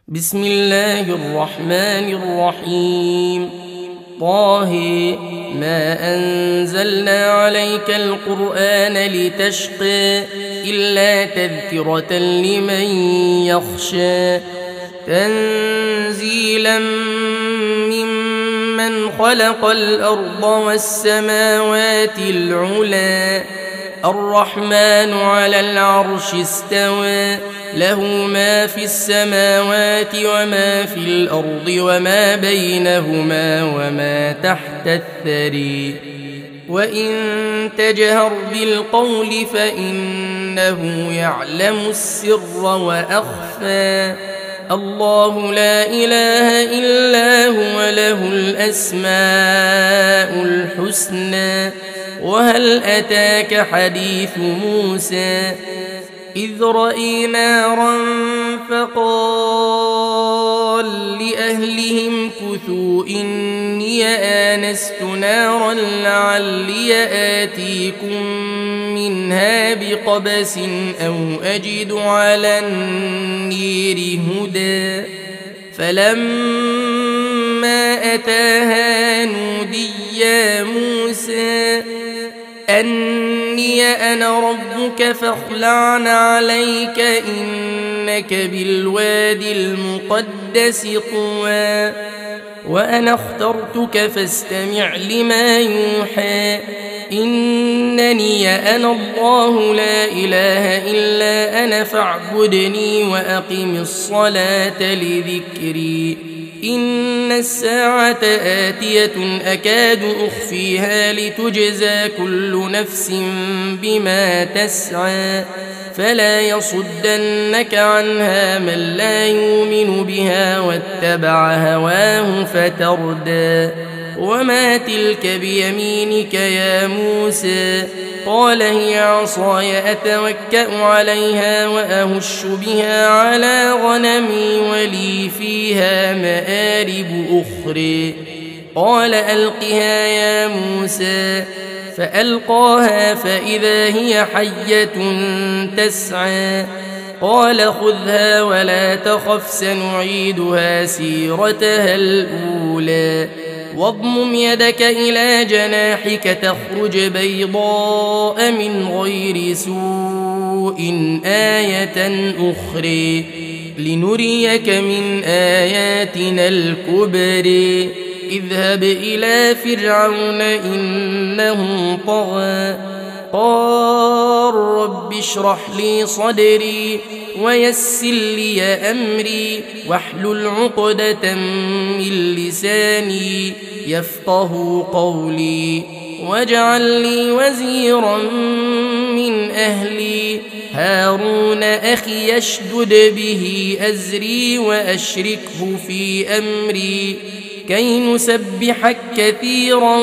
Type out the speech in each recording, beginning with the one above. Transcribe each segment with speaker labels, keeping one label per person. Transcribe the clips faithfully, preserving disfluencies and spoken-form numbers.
Speaker 1: بسم الله الرحمن الرحيم. طه ما أنزلنا عليك القرآن لتشقى إلا تذكرة لمن يخشى تنزيلا ممن خلق الأرض والسماوات العلى الرحمن على العرش استوى له ما في السماوات وما في الأرض وما بينهما وما تحت الثري وإن تجهر بالقول فإنه يعلم السر وأخفى الله لا إله إلا هو له الأسماء الحسنى وهل أتاك حديث موسى إذ رأي نارا فقال لأهلهم كثوا إني آنست نارا لعلي آتيكم منها بقبس أو أجد على النير هدى فلما أتاها نودي يا موسى أني أنا ربك فاخلع عليك إنك بالوادي المقدس طوى وأنا اخترتك فاستمع لما يوحى إنني أنا الله لا إله إلا أنا فاعبدني وأقم الصلاة لذكري إن الساعة آتية أكاد أخفيها لتجزى كل نفس بما تسعى فلا يصدنك عنها من لا يؤمن بها واتبع هواه فتردى وما تلك بيمينك يا موسى قال هي عصاي أتوكأ عليها وأهش بها على غنمي ولي فيها مآرب أخرى قال ألقها يا موسى فألقاها فإذا هي حية تسعى قال خذها ولا تخف سنعيدها سيرتها الأولى واضمم يدك إلى جناحك تخرج بيضاء من غير سوء آية أخرى لنريك من آياتنا الكبر اذهب إلى فرعون إنه طغى قال رب اشرح لي صدري ويسر لي أمري واحلل عقدة من لساني يفقه قولي واجعل لي وزيرا من أهلي هارون أخي اشدد به أزري وأشركه في أمري كي نسبحك كثيرا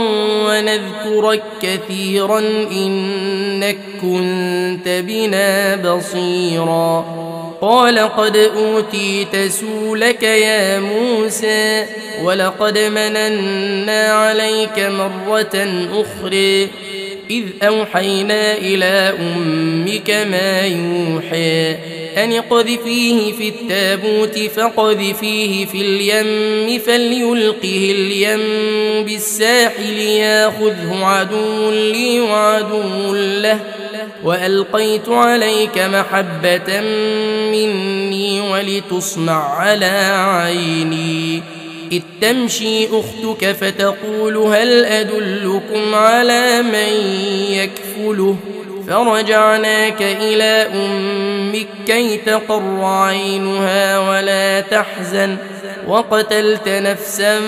Speaker 1: ونذكرك كثيرا إنك كنت بنا بصيرا قال قد أوتيت سؤلك يا موسى ولقد مننا عليك مرة أخرى إذ أوحينا إلى أمك ما يوحى أن اقذفيه في التابوت فاقذفيه في اليم فليلقه اليم بالساحل ياخذه عدو لي وعدو له وألقيت عليك محبة مني ولتصنع على عيني إذ تمشي أختك فتقول هل أدلكم على من يكفله فرجعناك إلى أمك كي تقر عينها ولا تحزن وقتلت نفسا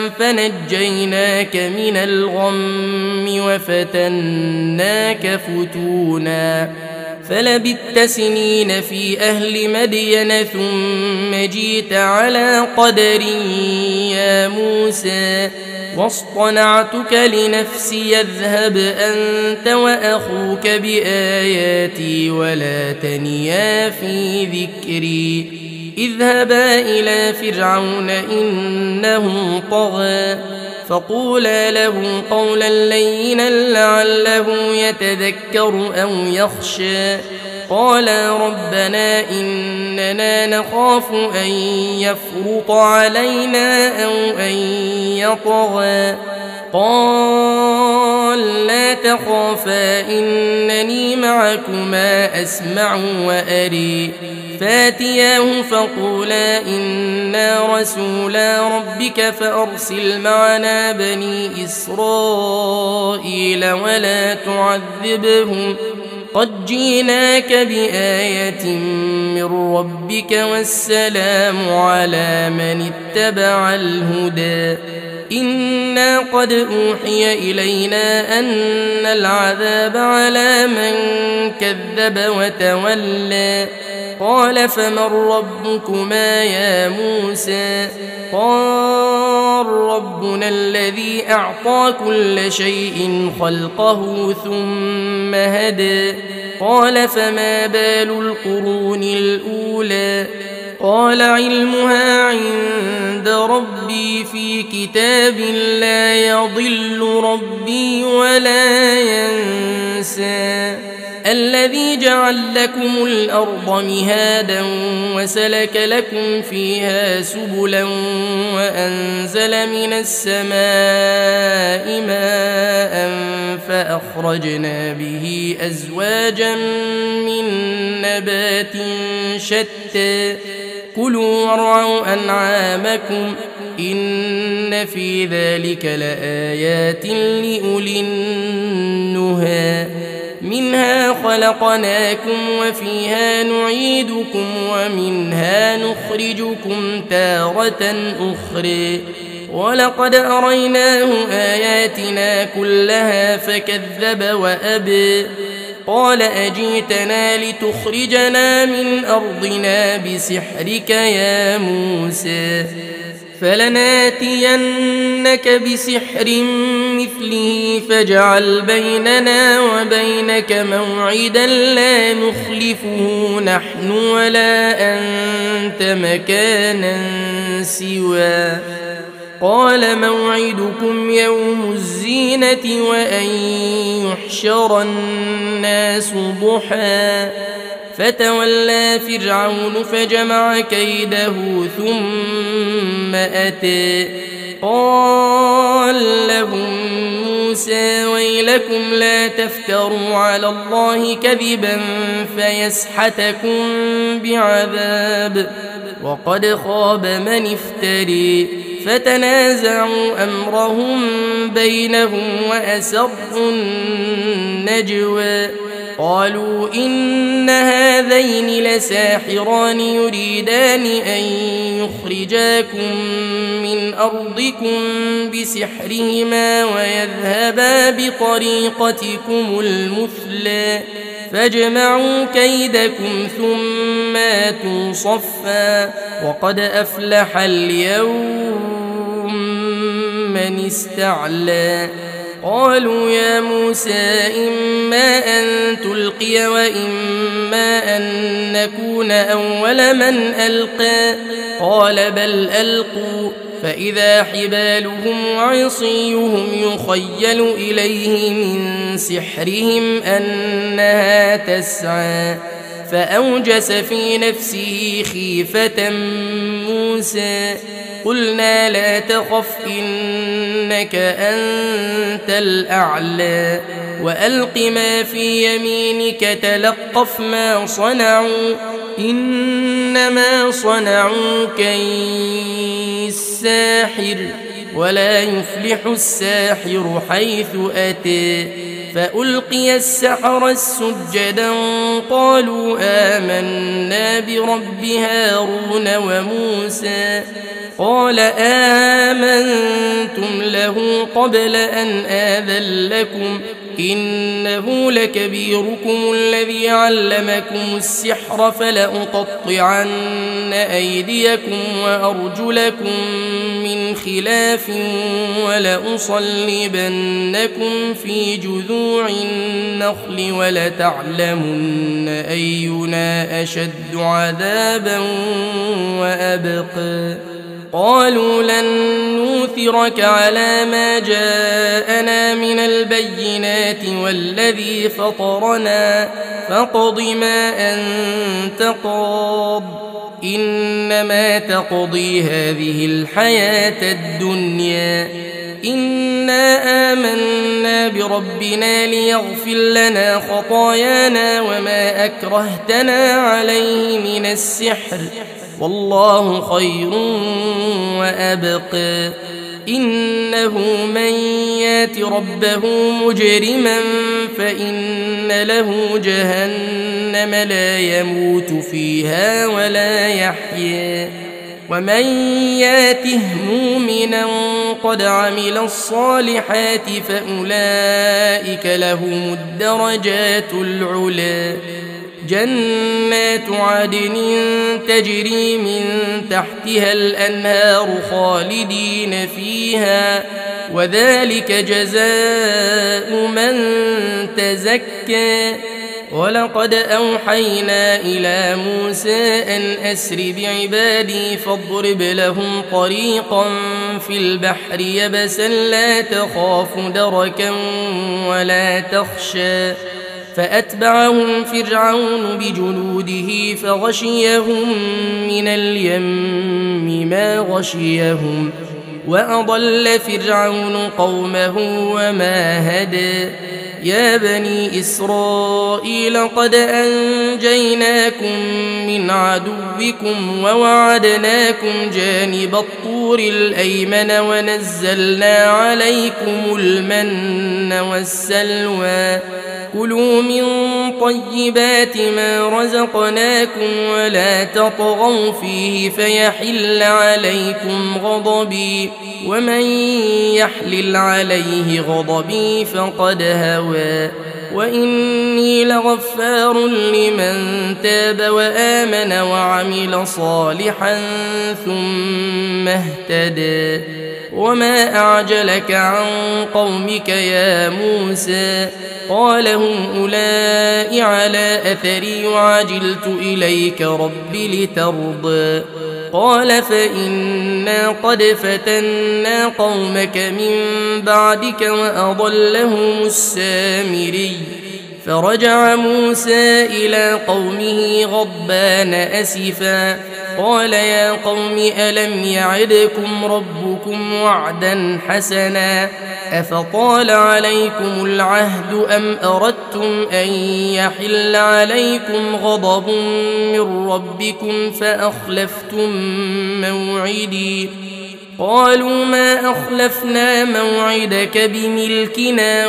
Speaker 1: فنجيناك من الغم وفتناك فتونا فلبثت سنين في أهل مدين ثم جيت على قدر يا موسى واصطنعتك لنفسي اذهب أنت وأخوك بآياتي ولا تنيا في ذكري اذهبا إلى فرعون إنه طغى فقولا له قولا لينا لعله يتذكر أو يخشى قالا ربنا إننا نخاف أن يفرط علينا أو أن يطغى قال لا تخافا إنني معكما أسمع وأري فاتياه فقولا إنا رسولا ربك فأرسل معنا بني إسرائيل ولا تعذبهم قد جئناك بآية من ربك والسلام على من اتبع الهدى إنا قد أوحي إلينا أن العذاب على من كذب وتولى قال فمن ربكما يا موسى قال ربنا الذي أعطى كل شيء خلقه ثم هدى قال فما بال القرون الأولى قال علمها عند ربي في كتاب لا يضل ربي ولا ينسى الذي جعل لكم الأرض مهادا وسلك لكم فيها سبلا وأنزل من السماء ماء فأخرجنا به أزواجا من نبات شتى كلوا وارعوا أنعامكم إن في ذلك لآيات لأولي النهى منها خلقناكم وفيها نعيدكم ومنها نخرجكم تارة أخرى ولقد أريناه آياتنا كلها فكذب وأبى قال أجيتنا لتخرجنا من أرضنا بسحرك يا موسى فلناتينك بسحر مثله فاجعل بيننا وبينك موعدا لا نخلفه نحن ولا أنت مكانا سوى قال موعدكم يوم الزينة وأن يحشر الناس ضحى فتولى فرعون فجمع كيده ثم أتى قال لهم موسى ويلكم لا تفتروا على الله كذبا فيسحتكم بعذاب وقد خاب من افتري فتنازعوا أمرهم بينهم وأسروا النجوى قالوا إن هذين لساحران يريدان أن يخرجاكم من أرضكم بسحرهما ويذهبا بطريقتكم المثلى فاجمعوا كيدكم ثم آتوا صفا وقد أفلح اليوم من استعلى قالوا يا موسى إما أن تلقي وإما أن نكون أول من ألقى قال بل ألقوا فإذا حبالهم وعصيهم يخيل إليه من سحرهم أنها تسعى فأوجس في نفسه خيفة موسى قلنا لا تخف إنك أنت الأعلى وألق ما في يمينك تلقف ما صنعوا إنما صنعوا كيد الساحر ولا يفلح الساحر حيث أتى فألقي السحرة سجدا قالوا آمنا برب هارون وموسى قال آمنتم له قبل أن آذن لكم إنه لكبيركم الذي علمكم السحر فلأقطعن أيديكم وأرجلكم من خلاف ولأصلبنكم في جذوع النخل ولتعلمن أينا أشد عذابا وأبقى قالوا لن نوثرك على ما جاءنا من البينات والذي فطرنا فاقض ما أنت قاض إنما تقضي هذه الحياة الدنيا إنا آمنا بربنا ليغفر لنا خطايانا وما أكرهتنا عليه من السحر والله خير وأبقى إنه من يات ربه مجرما فإن له جهنم لا يموت فيها ولا يحيا ومن ياته مؤمنا قد عمل الصالحات فأولئك لهم الدرجات العلى جنات عدن تجري من تحتها الأنهار خالدين فيها وذلك جزاء من تزكى ولقد أوحينا إلى موسى أن أسر بعبادي فاضرب لهم طريقا في البحر يبسا لا تخاف دركا ولا تخشى فأتبعهم فرعون بجنوده فغشيهم من اليم ما غشيهم وأضل فرعون قومه وما هدى يا بني إسرائيل قد أنجيناكم من عدوكم ووعدناكم جانب الطور الأيمن ونزلنا عليكم المن والسلوى كلوا من طيبات ما رزقناكم ولا تطغوا فيه فيحل عليكم غضبي ومن يحلل عليه غضبي فقد هوى وإني لغفار لمن تاب وآمن وعمل صالحا ثم اهتدى وما أعجلك عن قومك يا موسى قال هم أولئك على أثري وعجلت إليك رب لترضى قال فإنا قد فتنا قومك من بعدك وأضلهم السامري فرجع موسى إلى قومه غضبان أسفا قال يا قوم ألم يعدكم ربكم وعدا حسنا أفطال عليكم العهد أم أردتم أن يحل عليكم غضب من ربكم فأخلفتم موعدي قالوا ما أخلفنا موعدك بملكنا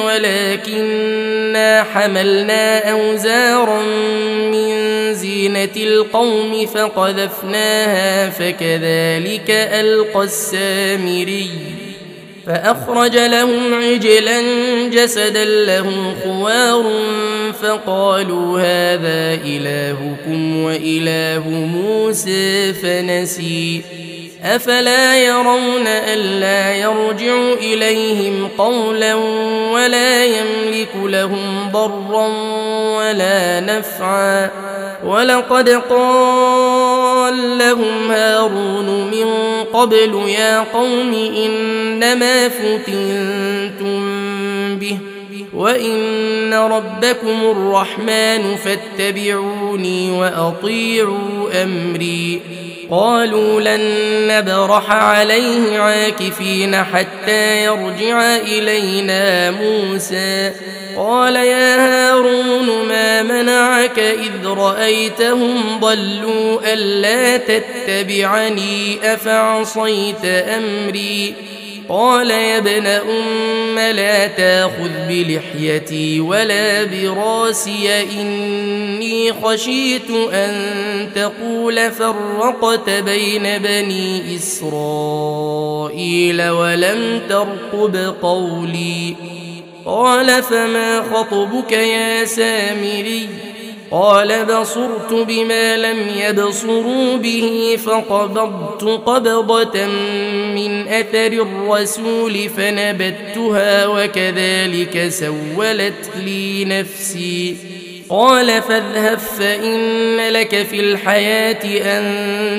Speaker 1: ولكننا حملنا أوزارا من زينة القوم فقذفناها فكذلك ألقى السامري فأخرج لهم عجلا جسدا له خوار فقالوا هذا إلهكم وإله موسى فنسي أفلا يرون ألا يرجع إليهم قولا ولا يملك لهم ضرا ولا نفعا ولقد قال لهم هارون من قبل يا قوم إنما فتنتم به وإن ربكم الرحمن فاتبعوني وأطيعوا أمري قالوا لن نبرح عليه عاكفين حتى يرجع إلينا موسى قال يا هارون ما منعك إذ رأيتهم ضلوا ألا تتبعني أفعصيت أمري قال يا ابن أم لا تأخذ بلحيتي ولا براسي إني خشيت أن تقول فرقت بين بني إسرائيل ولم ترقب قولي قال فما خطبك يا سامري قال بصرت بما لم يبصروا به فقبضت قبضة من أثر الرسول فنبتها وكذلك سولت لي نفسي قال فاذهب فإن لك في الحياة أن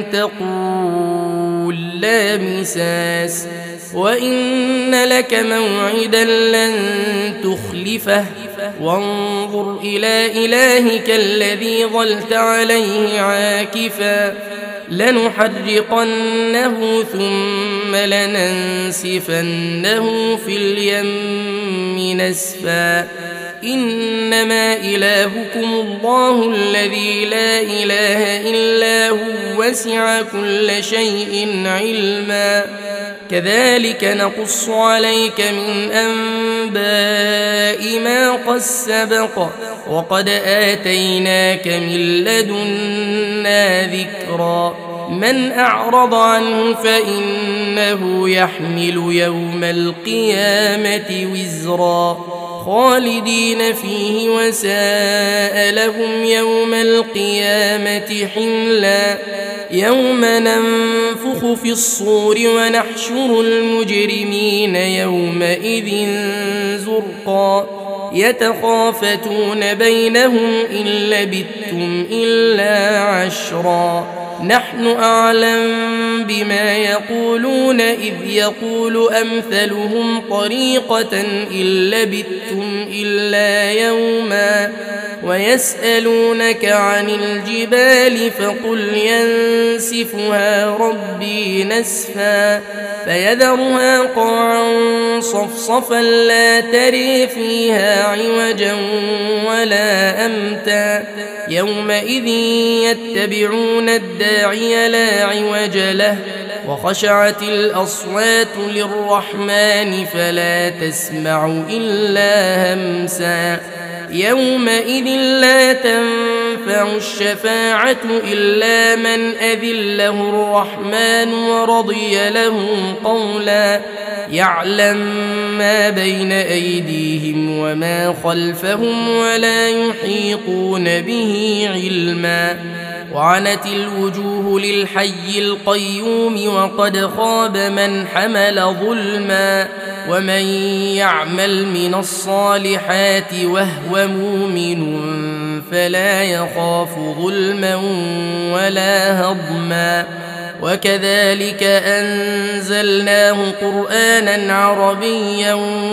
Speaker 1: تقول لا مساس وإن لك موعدا لن تخلفه وانظر إلى إلهك الذي ظلت عليه عاكفا لنحرقنه ثم لننسفنه في اليم نسفا إنما إلهكم الله الذي لا إله إلا هو وسع كل شيء علما كذلك نقص عليك من أنباء ما قد سبق وقد آتيناك من لدنا ذكرا من أعرض عنه فإنه يحمل يوم القيامة وزرا خالدين فيه وساء لهم يوم القيامة حملا يوم ننفخ في الصور ونحشر المجرمين يومئذ زرقا يتخافتون بينهم إن لبثتم إلا عشرا نحن أعلم بما يقولون إذ يقول أمثلهم طريقة إن لبثتم إلا يوما ويسألونك عن الجبال فقل ينسفها ربي نسفا فيذرها قاعا صفصفا لا تري فيها عوجا ولا أمتا يومئذ يتبعون الداعي لا عوج له وخشعت الأصوات للرحمن فلا تسمع إلا همسا يومئذ لا تنفع الشفاعة إلا من أذن له الرحمن ورضي له قولا يعلم ما بين أيديهم وما خلفهم ولا يحيطون به علما وعنت الوجوه للحي القيوم وقد خاب من حمل ظلما ومن يعمل من الصالحات وهو مؤمن فلا يخاف ظلما ولا هضما وكذلك أنزلناه قرآنا عربيا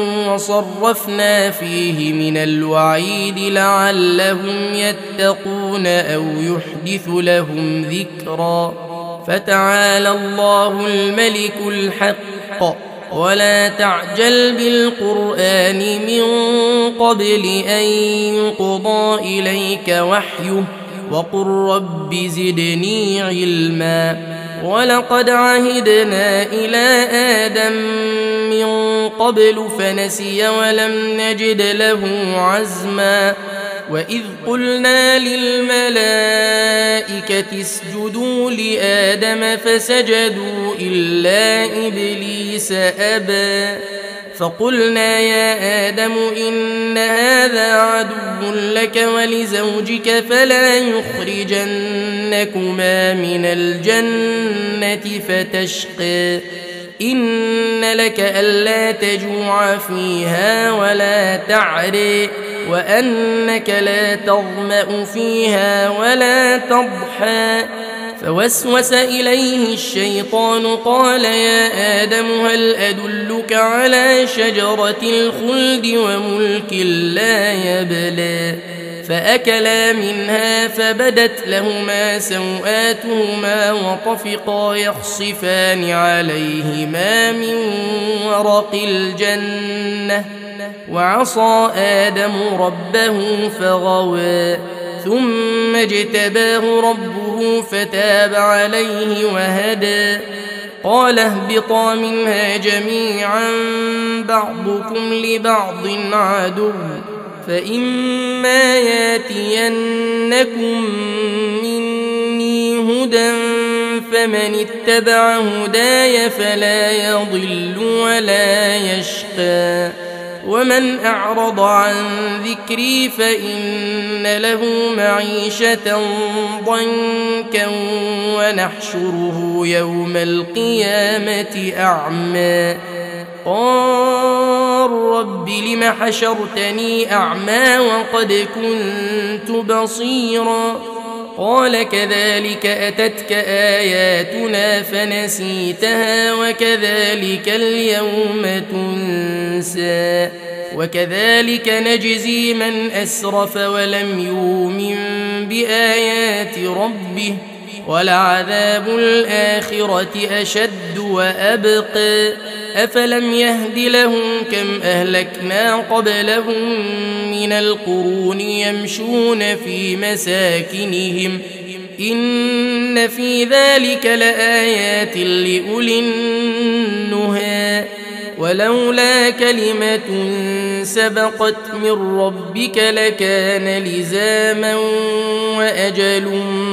Speaker 1: وصرفنا فيه من الوعيد لعلهم يتقون أو يحدث لهم ذكرا فتعالى الله الملك الحق ولا تعجل بالقرآن من قبل أن يقضى إليك وحيه وقل رب زدني علما ولقد عهدنا إلى آدم من قبل فنسي ولم نجد له عزما وإذ قلنا للملائكة اسجدوا لآدم فسجدوا إلا إبليس أبى فقلنا يا آدم إن هذا عدو لك ولزوجك فلا يخرجنكما من الجنة فتشقى إن لك ألا تجوع فيها ولا تعري وأنك لا تظمأ فيها ولا تضحى فوسوس إليه الشيطان قال يا آدم هل أدلك على شجرة الخلد وملك لا يبلى فأكلا منها فبدت لهما سوآتهما وطفقا يخصفان عليهما من ورق الجنة وعصى آدم ربه فغوى ثم اجتباه ربه فتاب عليه وهدى قال اهبطا منها جميعا بعضكم لبعض عدو فإما ياتينكم مني هدى فمن اتبع هداي فلا يضل ولا يشقى ومن أعرض عن ذكري فإن له معيشة ضنكا ونحشره يوم القيامة أعمى قال قال رب لم حشرتني أعمى وقد كنت بصيرا قال كذلك أتتك آياتنا فنسيتها وكذلك اليوم تنسى وكذلك نجزي من أسرف ولم يؤمن بآيات ربه ولعذاب الآخرة أشد وأبقى أفلم يهد لهم كم أهلكنا قبلهم من القرون يمشون في مساكنهم إن في ذلك لآيات لأولي النهى ولولا كلمة سبقت من ربك لكان لزاما وأجل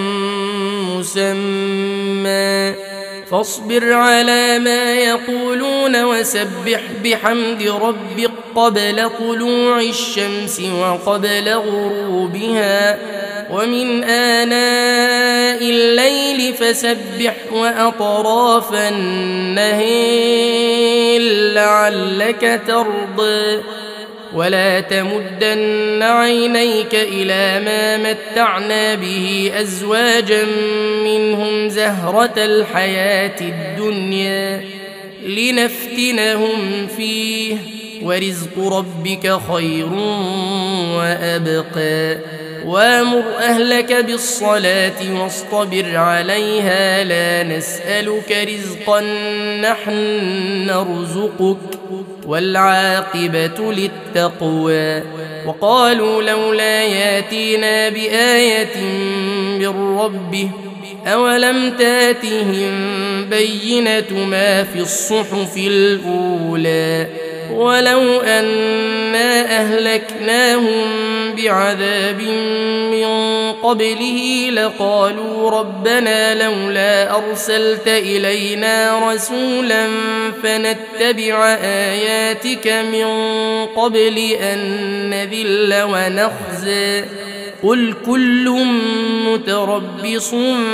Speaker 1: مسمى فاصبر على ما يقولون وسبح بحمد ربك قبل طلوع الشمس وقبل غروبها ومن آناء الليل فسبح وأطراف النهار لعلك ترضى ولا تمدن عينيك إلى ما متعنا به أزواجا منهم زهرة الحياة الدنيا لنفتنهم فيه ورزق ربك خير وأبقى وامر أهلك بالصلاة واصطبر عليها لا نسألك رزقا نحن نرزقك والعاقبة للتقوى وقالوا لولا ياتينا بآية من ربه أولم تاتهم بينة ما في الصحف الأولى ولو أنا أهلكناهم بعذاب من قبله لقالوا ربنا لولا أرسلت إلينا رسولا فنتبع آياتك من قبل أن نذل ونخزى قل كل متربص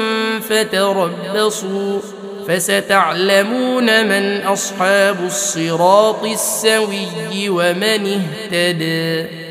Speaker 1: فتربصوا فستعلمون من أصحاب الصراط السوي ومن اهتدى.